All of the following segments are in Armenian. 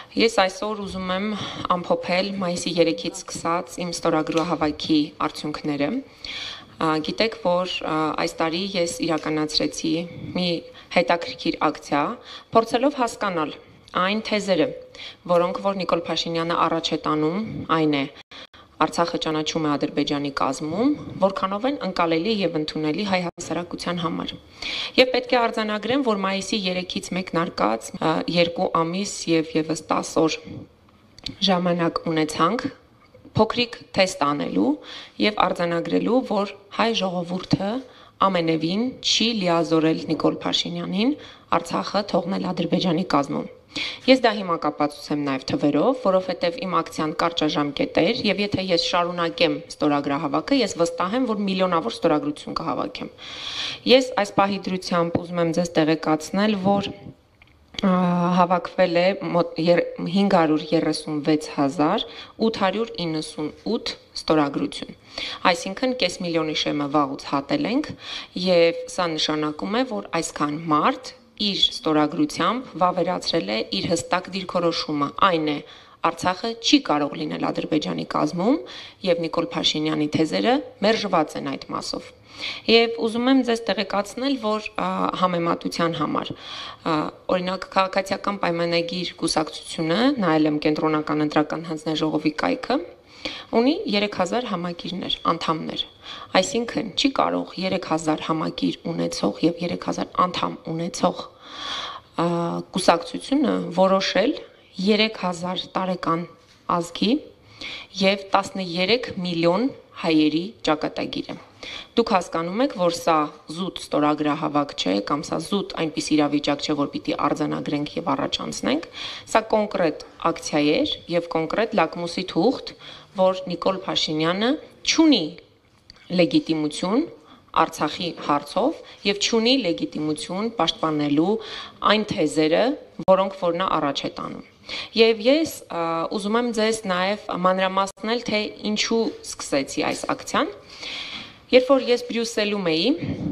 Ես այսօր ուզում եմ ամփոփել մայիսի 3-ից սկսած իմ ստորագրահավաքի արդյունքները։ Գիտեք, որ այս տարի ես իրականացրեցի մի հետաքրքիր ակցիա, փորձելով հասկանալ այն թեզերը, որոնք որ Նիկոլ Փաշինյանը առաջ է տանում, այն է Արցախը ճանաչում է Ադրբեջանի կազմում, որքանով են ընկալելի եւ ընդունելի հայ հասարակության համար։ Եվ պետք է արձանագրեմ, որ մայիսի 3-ից մեկնարկած 2 ամիս եւ եւս 10 օր ժամանակ ունեցանք փոքրիկ թեստ անելու եւ արձանագրելու, որ հայ ժողովուրդը ամենևին չի լիազորել Նիկոլ Փաշինյանին Արցախը թողնել Ադրբեջանի կազմում։ Ես դա հիմա կապացուցեմ նաև թվերով, որովհետև իմ ակցիան կարճաժամկետ էր եւ եթե ես շարունակեմ ստորագրահավաքը, ես վստահ եմ, որ միլիոնավոր ստորագրություն կհավաքեմ։ Ես այս պահի դրությամբ ուզում եմ ձեզ տեղեկացնել, որ հավաքվել է մոտ 536,898 ստորագրություն։ Այսինքն կես միլիոնի շեմը վաղուց հատել ենք եւ սա նշանակում է, որ այսքան մարդ իր ստորագրությամբ վավերացրել է իր հստակ դիրքորոշումը, այն է Արցախը չի կարող լինել Ադրբեջանի կազմում եւ Նիկոլ Փաշինյանի թեզերը մերժված են այդ մասով։ Եվ ուզում եմ ձեզ տեղեկացնել, որ համեմատության համար օրինակ քաղաքացիական պայմանագիր կուսակցությունը, նայել եմ կենտրոնական ընտրական հանձնաժողովի կայքը, ունի 3000 համակիրներ, անդամներ։ Այսինքն չի կարող 3000 համակիր ունեցող եւ 3000 անդամ ունեցող կուսակցությունը որոշել 3000 տարեկան ազգի եւ 13 միլիոն հայերի ճակատագիրը։ Դուք հասկանում եք, որ սա զուտ ստորագրահավաք չէ, կամ սա զուտ այնպես իրավիճակ չէ, որ պիտի արձանագրենք եւ առաջանցնենք, սա կոնկրետ ակցիա էր եւ կոնկրետ լակմուսի թուղթ, որ Նիկոլ Փաշինյանը չունի լեգիտիմություն Արցախի հարցով եւ չունի լեգիտիմություն պաշտպանելու այն թեզերը, որոնք որ նա առաջ է տանում։ Եվ ես ուզում եմ ձեզ նաեւ մանրամասնել, թե ինչու սկսեցի այս ակցիան։ Երբ որ ես Բրյուսելում էի,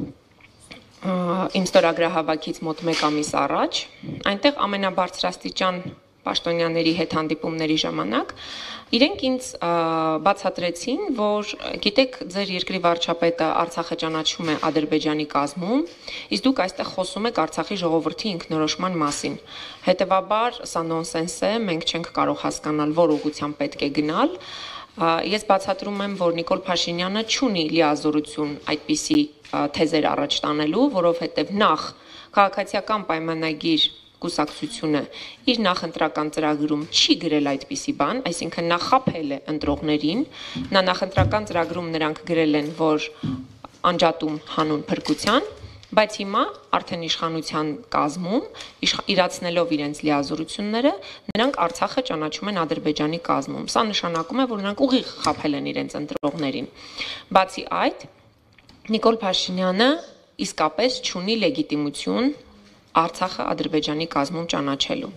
իմ ստորագրահավաքից մոտ 1 ամիս առաջ, այնտեղ ամենաբարձրաստիճան պաշտոնյաների հետ հանդիպումների ժամանակ իրենք ինձ բացատրեցին, որ գիտեք, ձեր երկրի վարչապետը Արցախը ճանաչում է Ադրբեջանի կազմում, իսկ դուք այստեղ խոսում եք Արցախի ժողովրդի ինքնորոշման մասին։ Հետևաբար սա նոնսենս է, մենք չենք կարող հասկանալ, որ ուղղությամբ պետք է գնալ։ Ես բացատրում եմ, որ Նիկոլ Փաշինյանը չունի լիազորություն այդպիսի թեզեր առաջ տանելու, որովհետև նախ քաղաքացիական պայմանագիր կուսակցությունը իր նախընտրական ծրագրում չի գրել այդպիսի բան, այսինքն նա խաբել է ընտրողներին, նա նախընտրական ծրագրում նրանք գրել են, որ անջատում հանուն փրկության, բայց հիմա արդեն իշխանության կազմում, իրացնելով իրենց լիազորությունները, նրանք Արցախը ճանաչում են Ադրբեջանի կազմում։ Սա նշանակում է, որ նրանք ուղիղ խաբել են իրենց ընտրողներին։ Բացի այդ, Նիկոլ Փաշինյանը իսկապես չունի լեգիտիմություն Արցախը Ադրբեջանի կազմում ճանաչելու։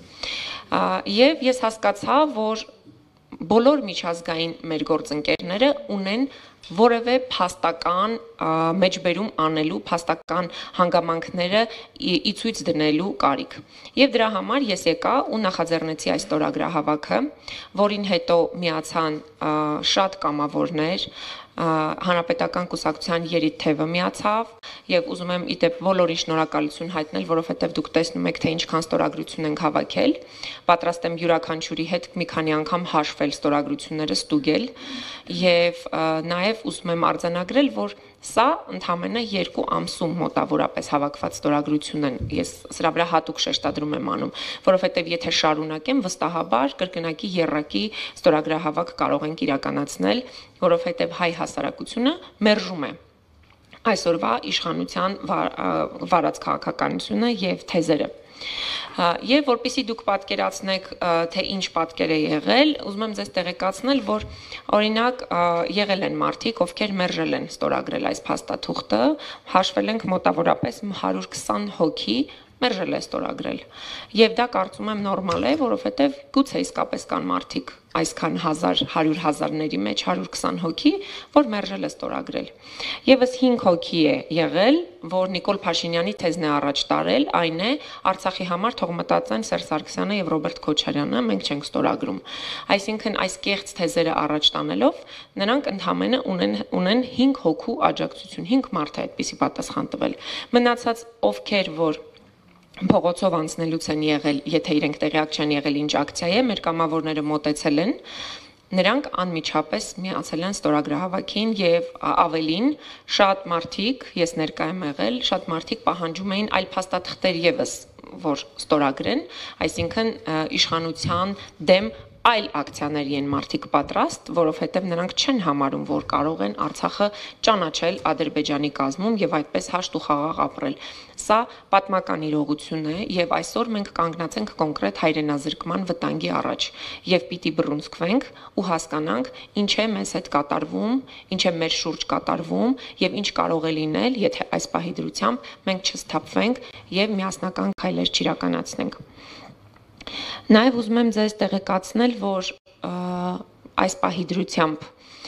Եվ ես հասկացա, որ բոլոր միջազգային մեր գործընկերները ունեն որևէ փաստական մեջբերում անելու, փաստական հանգամանքները ի ցույց դնելու կարիք։ Եվ դրա համար ես եկա ու նախաձեռնեցի այս ստորագրահավաքը, որին հետո միացան շատ կամավորներ, Հանրապետական կուսակցության երիթևը միացավ եւ ուզում եմ իդեպ բոլորին շնորհակալություն հայտնել, որովհետեւ դուք տեսնում եք, թե ինչքան ստորագրություն ենք հավաքել։ Պատրաստ եմ յուրաքանչյուրի հետ մի քանի անգամ հաշվել ստորագրությունները, ստուգել եւ նաեւ ուզում եմ արձանագրել, որ սա ընդամենը 2 ամսում մոտավորապես հավաքված ստորագրություն են։ Ես սրա վրա հատուկ շեշտադրում եմ անում, որովհետեւ եթե շարունակեմ, վստահաբար կրկնակի եռակի ստորագրահավաք կարող ենք իրականացնել, որովհետեւ հայ հասարակությունը մերժում է այսօրվա իշխանության վարած քաղաքականությունը եւ թեզերը։ Եվ որպեսզի դուք պատկերացնեք, թե ինչ պատկեր է եղել, ուզում եմ ձեզ տեղեկացնել, որ օրինակ եղել են մարդիկ, ովքեր մերժել են ստորագրել այս փաստաթուղթը, հաշվել ենք մոտավորապես 120 հոգի մերժել է ստորագրել։ Եվ դա կարծում եմ նորմալ է, որովհետև գուցե իսկապես կան մարդիկ այսքան 100,000-ների մեջ 120 հոգի, որ մերժել է ստորագրել։ Եվս 5 հոգի է եղել, որ Նիկոլ Փաշինյանի թեզն է առաջ տարել, այն է Արցախի համար թող մտածեն Սերժ Սարգսյանը եւ Ռոբերտ Քոչարյանը, մենք չենք ստորագրում։ Այսինքն այս կեղծ թեզերը առաջ տանելով նրանք ընդհանրապես ունեն 5 հոգու աջակցություն, 5 մարդ է այդպիսի պատասխան տվել։ Մնացած ովքեր որ փողոցով անցնելուց են եղել, եթե իրենք տեղյակ չեն եղել ինչ ակցիա է, մեր կամավորները մոտեցել են, նրանք անմիջապես միացել են ստորագրահավաքին եւ ավելին շատ մարդիկ, ես ներկա եմ եղել, շատ մարդիկ պահանջում էին այլ փաստաթղթեր եւս, որ ստորագրեն, այսինքն իշխանության դեմ այլ ակցիաների են մարդիկ պատրաստ, որովհետև նրանք չեն համարում, որ կարող են Արցախը ճանաչել Ադրբեջանի կազմում եւ այդպես հաշտ ու խաղաղ ապրել։ Սա պատմական իրողություն է եւ այսօր մենք կանգնած ենք կոնկրետ հայրենազրկման վտանգի առաջ եւ պիտի բռունցքվենք ու հասկանանք ինչ է մեզ հետ կատարվում, ինչ է մեր շուրջ կատարվում եւ ինչ կարող է լինել, եթե այս պահի դրությամբ մենք չսթափվենք եւ միասնական քայլեր չիրականացնենք։ Նաև ուզում եմ ձեզ տեղեկացնել, որ այս պահի դրությամբ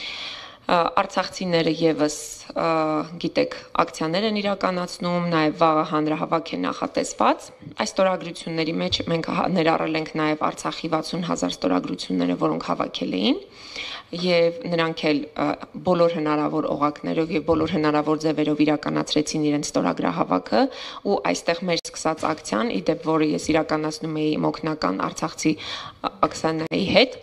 արցախցիները եւս գիտեք ակցիաներ են իրականացնում, նաև վաղը հանրահավաք է նախատեսված։ Այս ստորագրությունների մեջ մենք ներառել ենք նաև Արցախի 60,000 ստորագրությունները, որոնք հավաքել էին, եւ նրանք էլ բոլոր հնարավոր օղակներով եւ բոլոր հնարավոր ձևերով իրականացրեցին իրենց ստորագրահավաքը ու այստեղ մեր սկսած ակցիան, իդեպ որը ես իրականացնում էի օգնական արցախցի Աքսանայի հետ,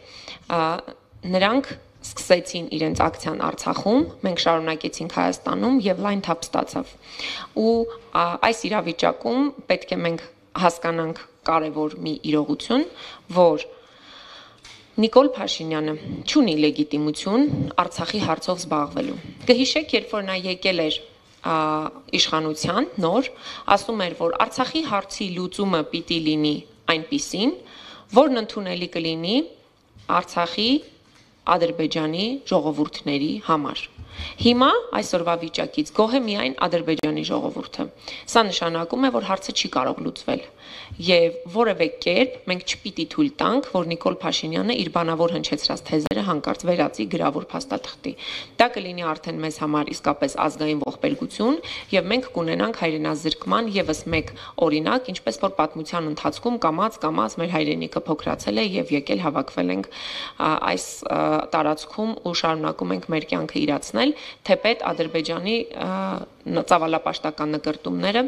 նրանք սկսեցին իրենց ակցիան Արցախում, մենք շարունակեցինք Հայաստանում եւ լայն թափ ստացավ։ Ու այս իրավիճակում պետք է մենք հասկանանք կարևոր մի իրողություն, որ Նիկոլ Փաշինյանը չունի լեգիտիմություն Արցախի հարցով զբաղվելու։ Կհիշեք, երբ որ նա եկել էր իշխանության նոր, ասում էր, որ Արցախի հարցի լուծումը պիտի լինի այնպիսին, որն ընդունելի կլինի Արցախի Ադրբեջանի ժողովուրդների համար։ Հիմա այսօրվա վիճակից գոհ է միայն Ադրբեջանի ժողովուրդը։ Սա նշանակում է, որ հարցը չի կարող լուծվել եւ որևէ կերպ մենք չպիտի թույլ տանք, որ Նիկոլ Փաշինյանը իր բանավոր հնչեցրած թեզերը հանկարծ վերածի գրավոր փաստաթղթի։ Դա կլինի արդեն մեզ համար իսկապես ազգային ողբերգություն եւ մենք կունենանք հայրենազրկման եւս մեկ օրինակ, ինչպես որ պատմության ընթացքում կամած մեր հայրենիքը փոքրացել է եւ եկել հավաքվել ենք այս տարածքում ու շարունակում ենք մեր կյանքը իրացնել, թեպետ Ադրբեջանի ծավալապաշտական նկրտումները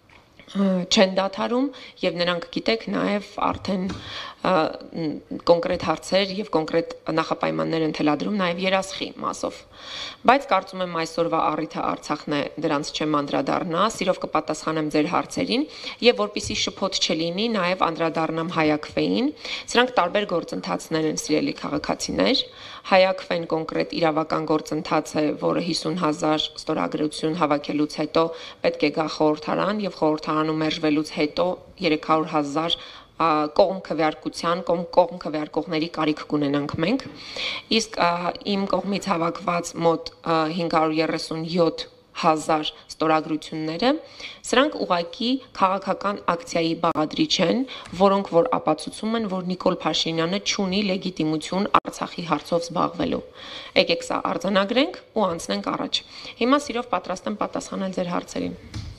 չեն դադարում եւ նրանք գիտեք նաեւ արդեն կոնկրետ հարցեր եւ կոնկրետ նախապայմաններ են թելադրում նաեւ երասխի մասով։ Բայց կարծում եմ այսօրվա առիթը Արցախն է, դրանց չեմ անդրադառնա, սիրով կպատասխանեմ ձեր հարցերին եւ որպիսի շփոթ չլինի նաեւ անդրադառնամ Հայակվեին։ Սրանք տարբեր գործընթացներ են, սիրելի քաղաքացիներ։ Հայակվեն կոնկրետ իրավական գործընթաց է, որը 50,000 ստորագրություն հավաքելուց հետո պետք է գա խորհրդարան եւ խորհրդարանում մերժվելուց հետո 300,000 կողմ քվեարկության, կողմ քվեարկողների կարիք կունենանք մենք, իսկ իմ կողմից հավաքված մոտ 537,000 ստորագրությունները, սրանք ուղղակի քաղաքական ակցիայի բաղադրիչ են, որոնք որ ապացուցում են, որ Նիկոլ Փաշինյանը չունի լեգիտիմություն Արցախի հարցով զբաղվելու։ Եկեք սա արձանագրենք ու անցնենք առաջ։ Հիմա սիրով պատրաստ եմ պատասխանել ձեր հարցերին։